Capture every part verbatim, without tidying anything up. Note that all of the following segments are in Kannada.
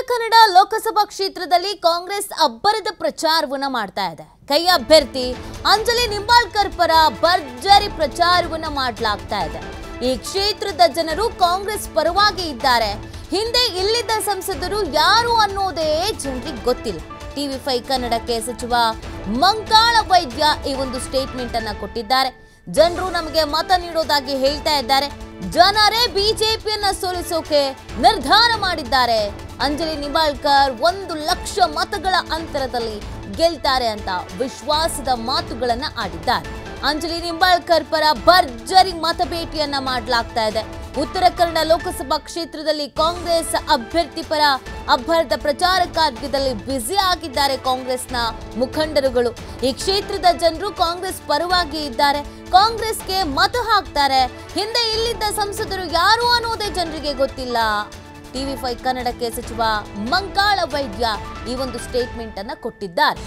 ಕನ್ನಡ ಲೋಕಸಭಾ ಕ್ಷೇತ್ರದಲ್ಲಿ ಕಾಂಗ್ರೆಸ್ ಅಬ್ಬರದ ಪ್ರಚಾರವನ್ನ ಮಾಡ್ತಾ ಇದೆ. ಕೈ ಅಭ್ಯರ್ಥಿ ಅಂಜಲಿ ನಿಂಬಾಳ್ಕರ್ ಪರ ಭರ್ಜರಿ ಪ್ರಚಾರವನ್ನ ಮಾಡಲಾಗ್ತಾ ಇದೆ. ಈ ಕ್ಷೇತ್ರದ ಜನರು ಕಾಂಗ್ರೆಸ್ ಪರವಾಗಿ ಇದ್ದಾರೆ. ಹಿಂದೆ ಇಲ್ಲಿದ್ದ ಸಂಸದರು ಯಾರು ಅನ್ನೋದೇ ಜನರಿಗೆ ಗೊತ್ತಿಲ್ಲ. ಟಿವಿ ಫೈವ್ ಕನ್ನಡಕ್ಕೆ ಸಚಿವ ಮಂಕಾಳ ವೈದ್ಯ ಈ ಒಂದು ಸ್ಟೇಟ್ಮೆಂಟ್ ಅನ್ನ ಕೊಟ್ಟಿದ್ದಾರೆ. ಜನರು ನಮಗೆ ಮತ ನೀಡೋದಾಗಿ ಹೇಳ್ತಾ ಇದ್ದಾರೆ. ಜನರೇ ಬಿಜೆಪಿಯನ್ನ ಸೋಲಿಸೋಕೆ ನಿರ್ಧಾರ ಮಾಡಿದ್ದಾರೆ. ಅಂಜಲಿ ನಿಂಬಾಳ್ಕರ್ ಒಂದು ಲಕ್ಷ ಮತಗಳ ಅಂತರದಲ್ಲಿ ಗೆಲ್ತಾರೆ ಅಂತ ವಿಶ್ವಾಸದ ಮಾತುಗಳನ್ನ ಆಡಿದ್ದಾರೆ. ಅಂಜಲಿ ನಿಂಬಾಳ್ಕರ್ ಪರ ಭರ್ಜರಿ ಮತಬೇಟಿಯನ್ನ ಮಾಡಲಾಗ್ತಾ ಇದೆ. ಉತ್ತರ ಕನ್ನಡ ಲೋಕಸಭಾ ಕ್ಷೇತ್ರದಲ್ಲಿ ಕಾಂಗ್ರೆಸ್ ಅಭ್ಯರ್ಥಿ ಪರ ಅಬ್ಬರದ ಪ್ರಚಾರ ಕಾರ್ಯದಲ್ಲಿ ಬ್ಯುಸಿ ಆಗಿದ್ದಾರೆ ಕಾಂಗ್ರೆಸ್ನ ಮುಖಂಡರುಗಳು. ಈ ಕ್ಷೇತ್ರದ ಜನರು ಕಾಂಗ್ರೆಸ್ ಪರವಾಗಿ ಇದ್ದಾರೆ. ಕಾಂಗ್ರೆಸ್ಗೆ ಮತ ಹಾಕ್ತಾರೆ. ಹಿಂದೆ ಇಲ್ಲಿದ್ದ ಸಂಸದರು ಯಾರು ಅನ್ನೋದೇ ಜನರಿಗೆ ಗೊತ್ತಿಲ್ಲ. ಟಿವಿ ಫೈವ್ ಕನ್ನಡಕ್ಕೆ ಸಚಿವ ಮಂಕಾಳ ವೈದ್ಯ ಈ ಒಂದು ಸ್ಟೇಟ್ಮೆಂಟ್ ಅನ್ನ ಕೊಟ್ಟಿದ್ದಾರೆ.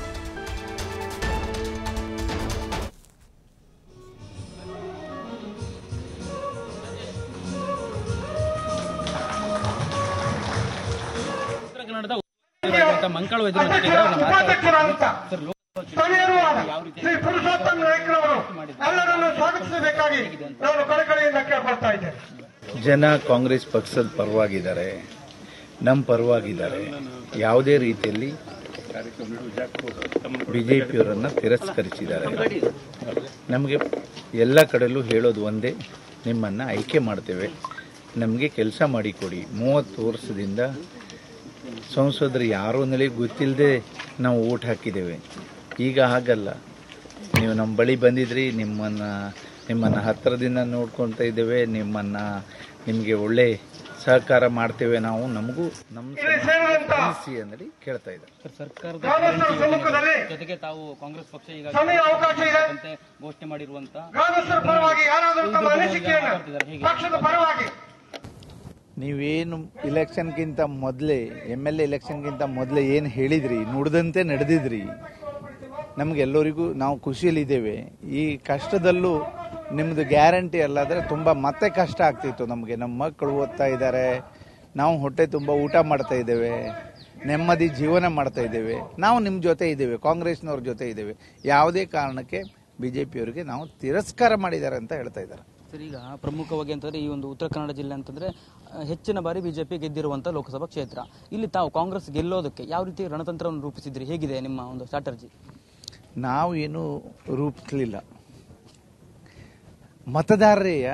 ಮಂಕಾಳ ಜನ ಕಾಂಗ್ರೆಸ್ ಪಕ್ಷದ ಪರವಾಗಿದ್ದಾರೆ, ನಮ್ಮ ಪರವಾಗಿದ್ದಾರೆ. ಯಾವುದೇ ರೀತಿಯಲ್ಲಿ ಬಿಜೆಪಿಯವರನ್ನು ತಿರಸ್ಕರಿಸಿದ್ದಾರೆ. ನಮಗೆ ಎಲ್ಲ ಕಡೆಯಲ್ಲೂ ಹೇಳೋದು ಒಂದೇ, ನಿಮ್ಮನ್ನು ಆಯ್ಕೆ ಮಾಡ್ತೇವೆ, ನಮಗೆ ಕೆಲಸ ಮಾಡಿಕೊಡಿ. ಮೂವತ್ತು ವರ್ಷದಿಂದ ಸಂಸದರು ಯಾರು ಅನ್ನೋದೇ ಗೊತ್ತಿಲ್ಲದೆ ನಾವು ಓಟ್ ಹಾಕಿದ್ದೇವೆ. ಈಗ ಹಾಗಲ್ಲ, ನೀವು ನಮ್ಮ ಬಳಿ ಬಂದಿದ್ರಿ, ನಿಮ್ಮನ್ನು ನಿಮ್ಮನ್ನು ಹತ್ತಿರದಿಂದ ನೋಡ್ಕೊಳ್ತಾ ಇದ್ದೇವೆ, ನಿಮ್ಮನ್ನು ನಿಮಗೆ ಒಳ್ಳೆ ಸಹಕಾರ ಮಾಡ್ತೇವೆ. ನಾವು ನಮಗೂ ನಮ್ಮ ಸಮಸ್ಯೆ ಅಂದರೆ ಕೇಳ್ತಾ ಇದ್ದಾರೆ. ಸರ್ಕಾರದ ಜೊತೆಗೆ ತಾವು ಕಾಂಗ್ರೆಸ್ ಪಕ್ಷ ಈಗ ಘೋಷಣೆ ಮಾಡಿರುವಂತ ನೀವೇನು ಇಲೆಕ್ಷನ್ಗಿಂತ ಮೊದಲೇ ಎಮ್ ಎಲ್ ಎ ಇಲೆಕ್ಷನ್ಗಿಂತ ಮೊದಲೇ ಏನು ಹೇಳಿದ್ರಿ, ನುಡಿದಂತೆ ನಡೆದಿದ್ರಿ. ನಮಗೆಲ್ಲರಿಗೂ ನಾವು ಖುಷಿಯಲ್ಲಿದ್ದೇವೆ. ಈ ಕಷ್ಟದಲ್ಲೂ ನಿಮ್ಮದು ಗ್ಯಾರಂಟಿ ಅಲ್ಲಾದರೆ ತುಂಬ ಮತ್ತೆ ಕಷ್ಟ ಆಗ್ತಿತ್ತು ನಮಗೆ. ನಮ್ಮ ಮಕ್ಕಳು ಓದ್ತಾ ಇದ್ದಾರೆ, ನಾವು ಹೊಟ್ಟೆ ತುಂಬ ಊಟ ಮಾಡ್ತಾ ಇದ್ದೇವೆ, ನೆಮ್ಮದಿ ಜೀವನ ಮಾಡ್ತಾ ಇದ್ದೇವೆ. ನಾವು ನಿಮ್ಮ ಜೊತೆ ಇದ್ದೇವೆ, ಕಾಂಗ್ರೆಸ್ನವ್ರ ಜೊತೆ ಇದ್ದೇವೆ. ಯಾವುದೇ ಕಾರಣಕ್ಕೆ ಬಿ ಜೆ ಪಿಯವರಿಗೆ ನಾವು ತಿರಸ್ಕಾರ ಮಾಡಿದ್ದಾರೆ ಅಂತ ಹೇಳ್ತಾ ಇದ್ದಾರೆ. ಸರ್, ಈಗ ಪ್ರಮುಖವಾಗಿ ಅಂತಂದ್ರೆ ಈ ಒಂದು ಉತ್ತರ ಕನ್ನಡ ಜಿಲ್ಲೆ ಅಂತಂದ್ರೆ ಹೆಚ್ಚಿನ ಬಾರಿ ಬಿಜೆಪಿ ಗೆದ್ದಿರುವಂತಹ ಲೋಕಸಭಾ ಕ್ಷೇತ್ರ. ಇಲ್ಲಿ ತಾವು ಕಾಂಗ್ರೆಸ್ ಗೆಲ್ಲೋದಕ್ಕೆ ಯಾವ ರೀತಿ ರಣತಂತ್ರವನ್ನು ರೂಪಿಸಿದ್ರಿ? ಹೇಗಿದೆ ನಿಮ್ಮ ಒಂದು ಸ್ಟ್ರಾಟಜಿ? ನಾವು ಏನು ರೂಪಿಸಲಿಲ್ಲ. ಮತದಾರರೆಯ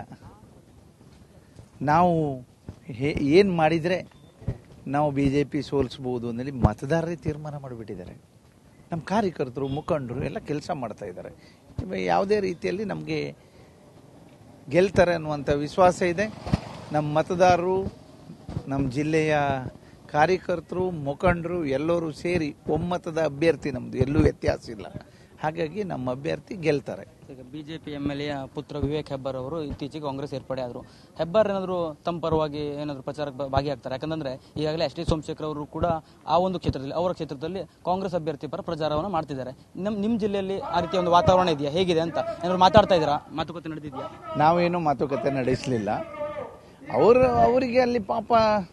ನಾವು ಏನು ಮಾಡಿದರೆ ನಾವು ಬಿ ಜೆ ಪಿ ಸೋಲಿಸ್ಬೋದು ಅನ್ನೋದು ಮತದಾರರೇ ತೀರ್ಮಾನ ಮಾಡಿಬಿಟ್ಟಿದ್ದಾರೆ. ನಮ್ಮ ಕಾರ್ಯಕರ್ತರು, ಮುಖಂಡರು ಎಲ್ಲ ಕೆಲಸ ಮಾಡ್ತಾ ಇದ್ದಾರೆ. ಯಾವುದೇ ರೀತಿಯಲ್ಲಿ ನಮಗೆ ಗೆಲ್ತಾರೆ ಅನ್ನುವಂಥ ವಿಶ್ವಾಸ ಇದೆ. ನಮ್ಮ ಮತದಾರರು, ನಮ್ಮ ಜಿಲ್ಲೆಯ ಕಾರ್ಯಕರ್ತರು, ಮುಖಂಡರು ಎಲ್ಲರೂ ಸೇರಿ ಒಮ್ಮತದ ಅಭ್ಯರ್ಥಿ ನಮ್ಮದು, ಎಲ್ಲೂ ವ್ಯತ್ಯಾಸ ಇಲ್ಲ. ಹಾಗಾಗಿ ನಮ್ಮ ಅಭ್ಯರ್ಥಿ ಗೆಲ್ತಾರೆ. ಬಿಜೆಪಿ ಎಂ ಎಲ್ ಎ ಪುತ್ರ ವಿವೇಕ್ ಹೆಬ್ಬಾರ್ ಅವರು ಇತ್ತೀಚೆಗೆ ಕಾಂಗ್ರೆಸ್ ಸೇರ್ಪಡೆ ಆದರು. ಹೆಬ್ಬಾರ್ ಏನಾದರೂ ತಮ್ಮ ಪರವಾಗಿ ಏನಾದರೂ ಪ್ರಚಾರಕ್ಕೆ ಭಾಗಿಯಾಗ್ತಾರೆ? ಯಾಕಂದ್ರೆ ಈಗಾಗಲೇ ಎಸ್ ಟಿ ಸೋಮಶೇಖರ್ ಅವರು ಕೂಡ ಆ ಒಂದು ಕ್ಷೇತ್ರದಲ್ಲಿ, ಅವರ ಕ್ಷೇತ್ರದಲ್ಲಿ ಕಾಂಗ್ರೆಸ್ ಅಭ್ಯರ್ಥಿ ಪರ ಪ್ರಚಾರವನ್ನು ಮಾಡ್ತಿದ್ದಾರೆ. ನಮ್ಮ ನಿಮ್ಮ ಜಿಲ್ಲೆಯಲ್ಲಿ ಆ ರೀತಿಯ ಒಂದು ವಾತಾವರಣ ಇದೆಯಾ? ಹೇಗಿದೆ ಅಂತ ಏನಾದ್ರು ಮಾತಾಡ್ತಾ ಇದ್ದೀರಾ? ಮಾತುಕತೆ ನಡೆದಿದೆಯಾ? ನಾವೇನು ಮಾತುಕತೆ ನಡೆಸಲಿಲ್ಲ. ಅವರು ಅವರಿಗೆ ಅಲ್ಲಿ ಪಾಪ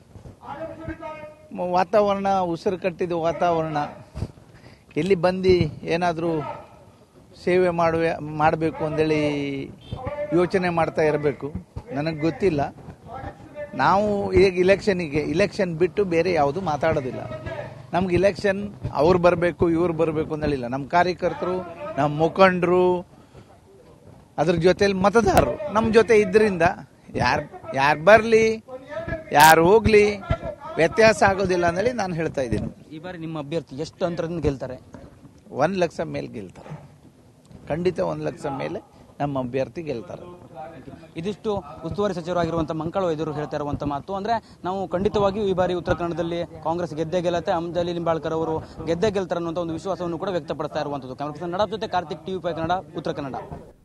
ವಾತಾವರಣ, ಉಸಿರು ಕಟ್ಟಿದ ವಾತಾವರಣ, ಇಲ್ಲಿ ಬಂದು ಏನಾದರೂ ಸೇವೆ ಮಾಡುವ ಮಾಡಬೇಕು ಅಂದೇಳಿ ಯೋಚನೆ ಮಾಡ್ತಾ ಇರಬೇಕು. ನನಗೆ ಗೊತ್ತಿಲ್ಲ. ನಾವು ಈಗ ಇಲೆಕ್ಷನಿಗೆ ಇಲೆಕ್ಷನ್ ಬಿಟ್ಟು ಬೇರೆ ಯಾವುದು ಮಾತಾಡೋದಿಲ್ಲ. ನಮ್ಗೆ ಇಲೆಕ್ಷನ್ ಅವ್ರು ಬರಬೇಕು, ಇವ್ರು ಬರಬೇಕು ಅಂದೇಳಿಲ್ಲ. ನಮ್ಮ ಕಾರ್ಯಕರ್ತರು, ನಮ್ಮ ಮುಖಂಡರು, ಅದ್ರ ಜೊತೆಲಿ ಮತದಾರರು ನಮ್ಮ ಜೊತೆ ಇದ್ರಿಂದ ಯಾರು ಯಾರು ಬರಲಿ, ಯಾರು ಹೋಗ್ಲಿ, ವ್ಯತ್ಯಾಸ ಆಗೋದಿಲ್ಲ ಅಂದೇಳಿ ನಾನು ಹೇಳ್ತಾ ಇದ್ದೀನಿ. ಈ ಬಾರಿ ನಿಮ್ಮ ಅಭ್ಯರ್ಥಿ ಎಷ್ಟು ಅಂತರದಿಂದ ಗೆಲ್ತಾರೆ? ಒಂದು ಲಕ್ಷ ಮೇಲೆ ಗೆಲ್ತಾರೆ, ಖಂಡಿತ ಒಂದು ಲಕ್ಷ ಮೇಲೆ ನಮ್ಮ ಅಭ್ಯರ್ಥಿ ಗೆಲ್ತಾರೆ. ಇದಿಷ್ಟು ಉಸ್ತುವಾರಿ ಸಚಿವರಾಗಿರುವಂತಹ ಮಂಕಾಳ ವೈದ್ಯರು ಹೇಳ್ತಾ ಇರುವಂತಹ ಮಾತು. ಅಂದ್ರೆ ನಾವು ಖಂಡಿತವಾಗಿಯೂ ಈ ಬಾರಿ ಉತ್ತರ ಕನ್ನಡದಲ್ಲಿ ಕಾಂಗ್ರೆಸ್ ಗೆದ್ದೇ ಗೆಲ್ಲತ್ತೆ, ಅಂಜಲಿ ನಿಂಬಾಳ್ಕರ್ ಅವರು ಗೆದ್ದೇ ಗೆಲ್ತಾರೆ ಅನ್ನುವಂಥ ಒಂದು ವಿಶ್ವಾಸವನ್ನು ಕೂಡ ವ್ಯಕ್ತಪಡಿಸ್ತಾ ಇರುವಂತದ್ದು. ಕ್ಯಾಮರಾ ಪರ್ಸನ್ ನಡಾಪ್ ಜೊತೆ ಕಾರ್ತಿಕ್, ಟಿವಿ ಫೈವ್ ಕನ್ನಡ, ಉತ್ತರ ಕನ್ನಡ.